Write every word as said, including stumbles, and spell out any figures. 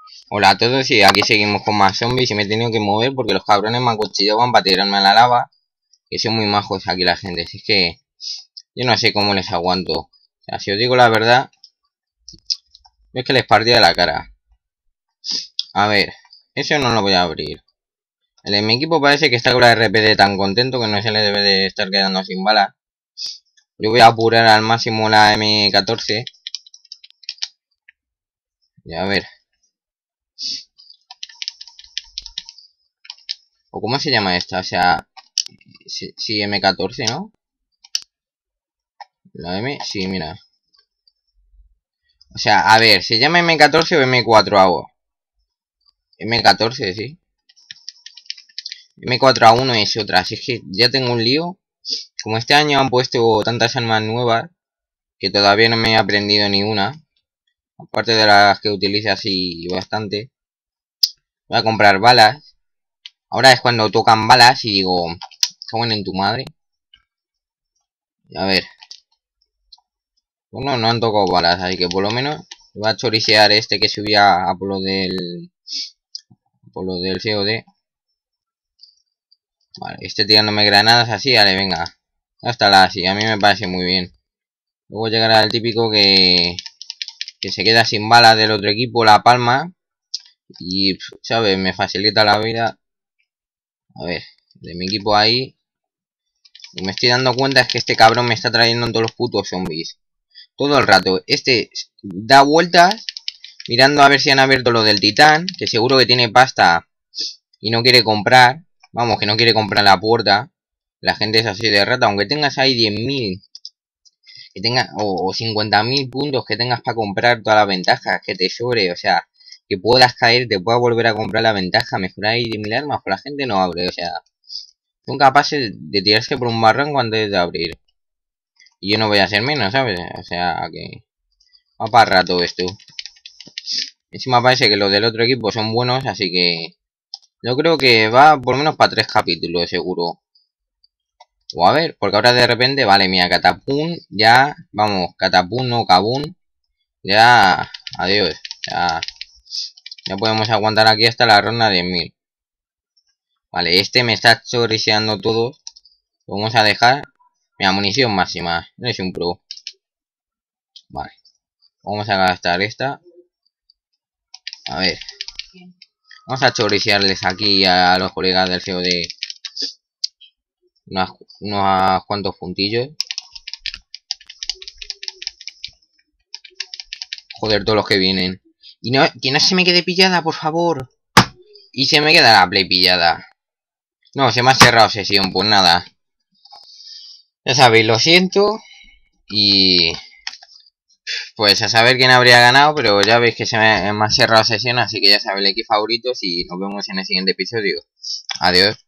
Hola a todos y aquí seguimos con más zombies y me he tenido que mover porque los cabrones me acuchillaban para tirarme a la lava. Que son muy majos aquí la gente, así es que yo no sé cómo les aguanto. O sea, si os digo la verdad, es que les partía la cara. A ver, eso no lo voy a abrir. El de mi equipo parece que está con la R P D tan contento que no se le debe de estar quedando sin balas. Yo voy a apurar al máximo la M catorce. Y a ver. ¿O cómo se llama esta? O sea, sí, sí M catorce, ¿no? La M, sí, mira. O sea, a ver, ¿se llama M catorce o M cuatro A O? M catorce, sí. M cuatro A uno es otra, así es que ya tengo un lío. Como este año han puesto tantas armas nuevas que todavía no me he aprendido ni una. Aparte de las que utilizo así bastante. Voy a comprar balas. Ahora es cuando tocan balas y digo, ¿qué bueno en tu madre? A ver. Bueno, no han tocado balas, así que por lo menos voy a choricear este que subía a por lo del... Por lo del C O D. Vale, este tirándome granadas así, vale, venga. Hasta la así, a mí me parece muy bien. Luego llegará el típico que... Que se queda sin balas del otro equipo, la palma. Y, ¿sabes? Me facilita la vida. A ver, de mi equipo ahí. Y me estoy dando cuenta es que este cabrón me está trayendo en todos los putos zombies. Todo el rato. Este da vueltas mirando a ver si han abierto lo del titán. Que seguro que tiene pasta y no quiere comprar. Vamos, que no quiere comprar la puerta. La gente es así de rata. Aunque tengas ahí diez mil. Que tengas, o, o cincuenta mil puntos que tengas para comprar todas las ventajas. Que te sobre, o sea, que puedas caer, te puedas volver a comprar la ventaja. Mejorar ahí diez mil armas. Pues la gente no abre, o sea. Son capaces de tirarse por un barranco antes de abrir. Y yo no voy a ser menos, ¿sabes? O sea, que... Va para rato esto. Encima parece que los del otro equipo son buenos, así que... Yo creo que va por lo menos para tres capítulos, seguro. O a ver, porque ahora de repente, vale, mira, Catapum, ya... Vamos, Catapum, no, Kabum. Ya... Adiós. Ya... Ya podemos aguantar aquí hasta la ronda de mil. Vale, este me está chorriseando todo. Lo vamos a dejar... Mira, munición máxima. Eres un pro. Vale. Vamos a gastar esta. A ver. Vamos a choriciarles aquí a los colegas del C O D unos, unos cuantos puntillos. Joder, todos los que vienen. Y no, que no se me quede pillada, por favor. Y se me queda la play pillada. No, se me ha cerrado sesión, pues nada. Ya sabéis, lo siento. Y... Pues a saber quién habría ganado, pero ya veis que se me, me ha cerrado sesión, así que ya sabéis el equipo favoritos y nos vemos en el siguiente episodio. Adiós.